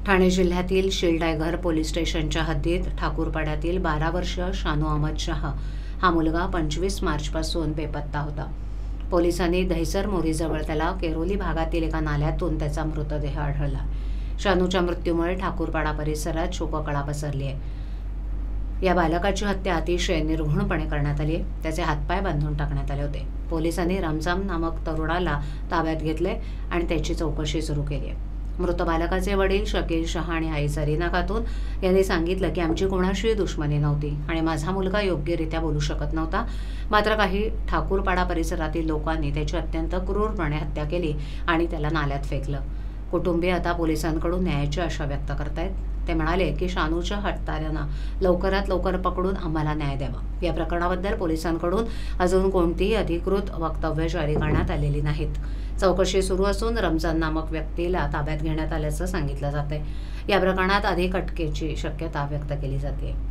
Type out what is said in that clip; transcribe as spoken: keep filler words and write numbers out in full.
ठाणे जिल्ह्यातील शिलटायगर पोलीस स्टेशनच्या हद्दीत ठाकूरपाड्यातील बारा वर्षीय शानू अहमद शाह हा मुलगा पंचवीस मार्चपासून बेपत्ता होता। पोलिसांनी दहिसर मोरीजवळ त्याला केरोली भागातील एका नाल्यातून त्याचा मृतदेह आढळला। शानूच्या मृत्यूमुळे ठाकूरपाडा परिसरात शोककळा पसरली आहे। या बालकाची हत्या अतिशय निर्घृणपणे करण्यात आली। त्याचे हातपाय बांधून टाकण्यात आले होते। पोलिसांनी रमजान नामक तरुणाला ताब्यात घेतले आणि त्याची चौकशी सुरू केली आहे। मृत बालकाचे वडील शकील शहा आणि आई सरीना खातून यांनी सांगितलं की आमची कोणाशी दुश्मनी नव्हती आणि माझा मुलगा योग्यरित्या बोलू शकत नव्हता। मात्र काही ठाकूरपाडा परिसरातील लोकांनी त्याची अत्यंत क्रूरपणे हत्या केली आणि त्याला नाल्यात फेकलं। कुटुंबीय आता पोलिसांकडून न्यायाची आशा व्यक्त करतायत। ते म्हणाले की शानूच्या हत्यारांना लवकरात लवकर पकडून आम्हाला न्याय द्यावा। या प्रकरणाबद्दल पोलिसांकडून अजून कोणतीही अधिकृत वक्तव्य जारी करण्यात आलेली नाहीत। चौकशी सुरू असून रमजान नामक व्यक्तीला ताब्यात घेण्यात आल्याचं सांगितलं जातंय। या प्रकरणात अधिक अटकेची शक्यता व्यक्त केली जाते।